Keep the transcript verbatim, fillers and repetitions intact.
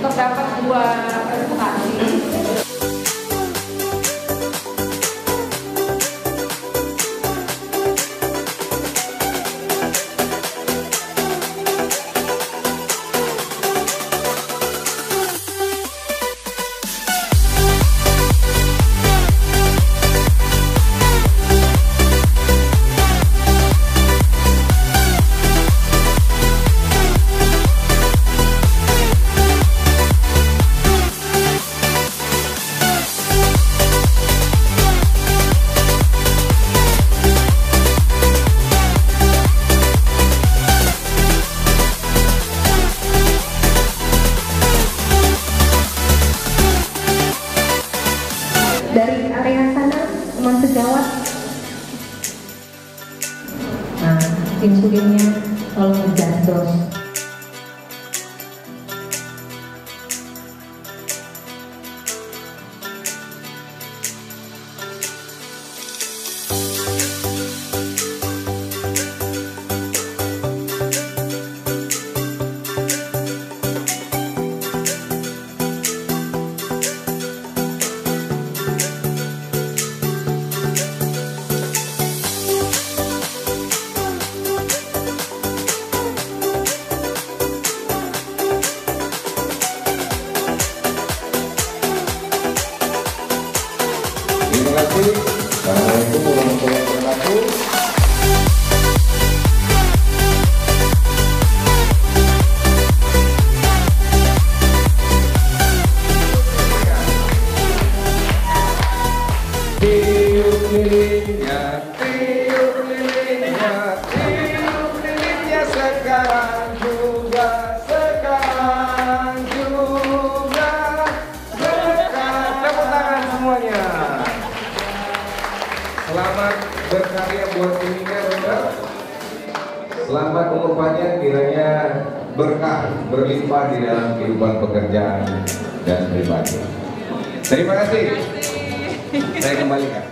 untuk dapat dua presentasi. Dari area sana teman sejawat, nah insulinnya tolong ngejar terus. Terima kasih. Assalamualaikum warahmatullahi wabarakatuh. Tiup lilinnya, tiup lilinnya, tiup lilinnya sekarang juga, sekarang juga, sekarang. Tepuk tangan semuanya. Selamat berkarya buat dirinya, Ronda. Selamat umur panjang, kiranya berkah berlimpah di dalam kehidupan pekerjaan dan pribadi. Terima kasih. Saya kembalikan.